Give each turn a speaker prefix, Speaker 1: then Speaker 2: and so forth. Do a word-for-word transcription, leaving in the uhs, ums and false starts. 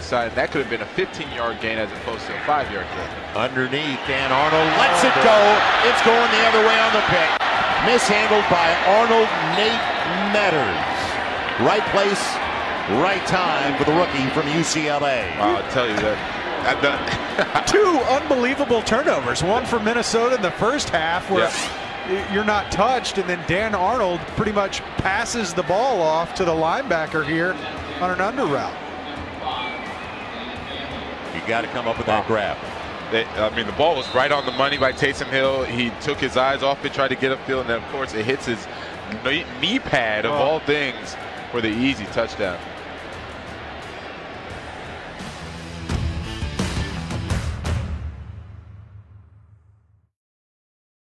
Speaker 1: side. That could have been a fifteen yard gain as opposed to a five yard gain.
Speaker 2: Underneath, Dan Arnold lets it go. It's going the other way on the pick. Mishandled by Arnold. Nate Metters. Right place, right time for the rookie from U C L A.
Speaker 1: Wow, I'll tell you that.
Speaker 3: Two unbelievable turnovers. One for Minnesota in the first half where
Speaker 1: yeah.
Speaker 3: you're not touched, and then Dan Arnold pretty much passes the ball off to the linebacker here on an under route.
Speaker 2: You got to come up with that grab.
Speaker 1: They, I mean, the ball was right on the money by Taysom Hill. He took his eyes off it, tried to get upfield, and then, of course, it hits his knee pad of
Speaker 3: oh.
Speaker 1: all things for the easy touchdown.